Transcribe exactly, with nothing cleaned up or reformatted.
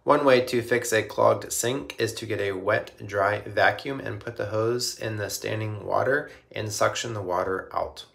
One way to fix a clogged sink is to get a wet, dry vacuum and put the hose in the standing water and suction the water out.